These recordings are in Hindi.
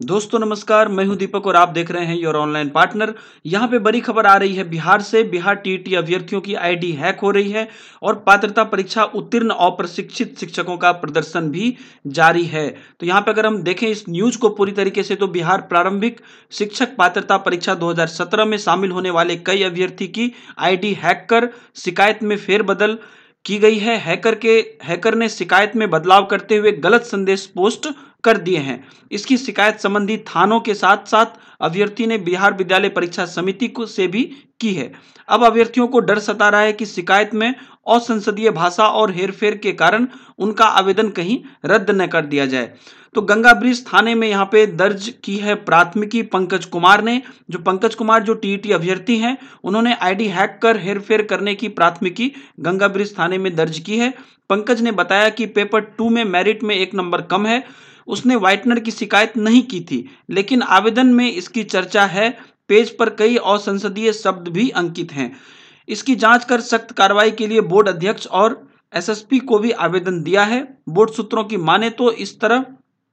दोस्तों नमस्कार, मैं हूं दीपक और आप देख रहे हैं योर ऑनलाइन पार्टनर। यहां पे बड़ी खबर आ रही है बिहार से। बिहार टीईटी अभ्यर्थियों की आईडी हैक हो रही है और पात्रता परीक्षा उत्तीर्ण अप्रशिक्षित शिक्षकों का प्रदर्शन भी जारी है। तो यहां पे अगर हम देखें इस न्यूज को पूरी तरीके से, तो बिहार प्रारंभिक शिक्षक पात्रता परीक्षा 2017 में शामिल होने वाले कई अभ्यर्थी की आईडी हैक कर शिकायत में फेरबदल की गई है। हैकर ने शिकायत में बदलाव करते हुए गलत संदेश पोस्ट कर दिए हैं। इसकी शिकायत संबंधित थानों के साथ साथ अभ्यर्थी ने बिहार विद्यालय परीक्षा समिति को से भी की है। अब अभ्यर्थियों को डर सता रहा है कि शिकायत में असंसदीय भाषा और हेरफेर के कारण उनका आवेदन कहीं रद्द न कर दिया जाए। तो गंगा ब्रिज थाने में यहाँ पे दर्ज की है प्राथमिकी पंकज कुमार ने। पंकज कुमार जो टीईटी अभ्यर्थी हैं, उन्होंने आईडी हैक कर हेरफेर करने की प्राथमिकी गंगा ब्रिज थाने में दर्ज की है। पंकज ने बताया कि पेपर 2 में मेरिट में 1 नंबर कम है। उसने व्हाइटनर की शिकायत नहीं की थी, लेकिन आवेदन में इसकी चर्चा है। पेज पर कई असंसदीय शब्द भी अंकित हैं। इसकी जांच कर सख्त कार्रवाई के लिए बोर्ड अध्यक्ष और एसएसपी को भी आवेदन दिया है। बोर्ड सूत्रों की माने तो इस तरह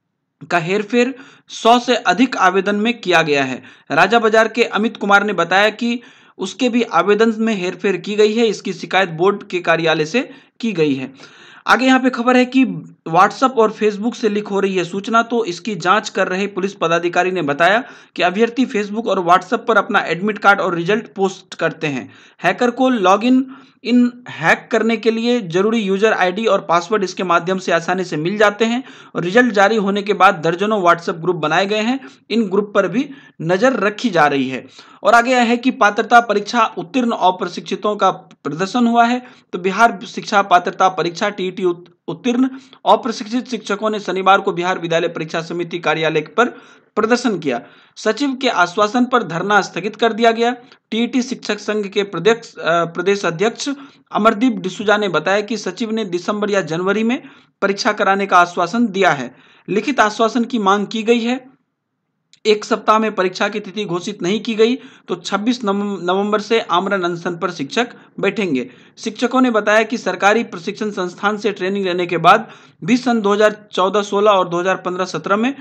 का हेरफेर 100 से अधिक आवेदन में किया गया है। राजा बाजार के अमित कुमार ने बताया कि उसके भी आवेदन में हेरफेर की गई है। इसकी शिकायत बोर्ड के कार्यालय से की गई है। आगे यहाँ पे खबर है कि व्हाट्सएप और फेसबुक से लीक हो रही है सूचना। तो इसकी जांच कर रहे पुलिस पदाधिकारी ने बताया कि अभ्यर्थी फेसबुक और व्हाट्सएप पर अपना एडमिट कार्ड और रिजल्ट पोस्ट करते हैं। हैकर को लॉगिन इन हैक करने के लिए जरूरी यूजर आईडी और पासवर्ड इसके माध्यम से आसानी से मिल जाते हैं और रिजल्ट जारी होने के बाद दर्जनों व्हाट्सएप ग्रुप बनाए गए हैं। इन ग्रुप पर भी नजर रखी जा रही है। और आगे यह है कि पात्रता परीक्षा उत्तीर्ण अप्रशिक्षितों का प्रदर्शन हुआ है। तो बिहार शिक्षा पात्रता परीक्षा टीईटी उत्तीर्ण अप्रशिक्षित शिक्षकों ने शनिवार को बिहार विद्यालय परीक्षा समिति कार्यालय पर प्रदर्शन किया। सचिव के आश्वासन पर धरना स्थगित कर दिया गया। टीईटी शिक्षक संघ के प्रदेश अध्यक्ष अमरदीप डिसूजा ने बताया कि सचिव ने दिसंबर या जनवरी में परीक्षा कराने का आश्वासन दिया है। लिखित आश्वासन की मांग की गई है। 1 सप्ताह में परीक्षा की तिथि घोषित नहीं की गई तो 26 नवंबर से आमरण अनशन पर शिक्षक बैठेंगे। शिक्षकों ने बताया कि सरकारी प्रशिक्षण संस्थान से ट्रेनिंग लेने के बाद भी सन 2014-16 और 2015-17 में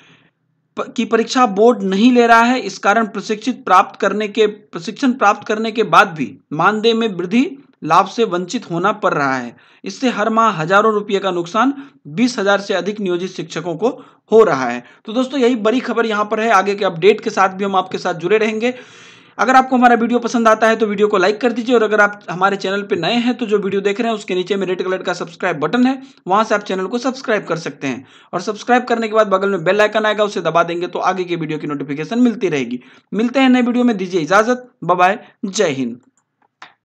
की परीक्षा बोर्ड नहीं ले रहा है। इस कारण प्रशिक्षण प्राप्त करने के बाद भी मानदेय में वृद्धि लाभ से वंचित होना पड़ रहा है। इससे हर माह हजारों रुपये का नुकसान 20,000 से अधिक नियोजित शिक्षकों को हो रहा है। तो दोस्तों यही बड़ी खबर यहां पर है। आगे के अपडेट के साथ भी हम आपके साथ जुड़े रहेंगे। अगर आपको हमारा वीडियो पसंद आता है तो वीडियो को लाइक कर दीजिए और अगर आप हमारे चैनल पे नए हैं तो जो वीडियो देख रहे हैं उसके नीचे में रेड कलर का सब्सक्राइब बटन है, वहां से आप चैनल को सब्सक्राइब कर सकते हैं। और सब्सक्राइब करने के बाद बगल में बेल आइकन आएगा, उसे दबा देंगे तो आगे की वीडियो की नोटिफिकेशन मिलती रहेगी। मिलते हैं नए वीडियो में, दीजिए इजाजत, बाय बाय, जय हिंद।